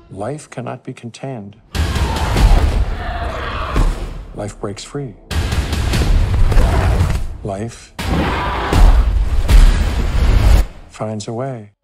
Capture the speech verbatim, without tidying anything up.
Life cannot be contained. Life breaks free. Life finds a way.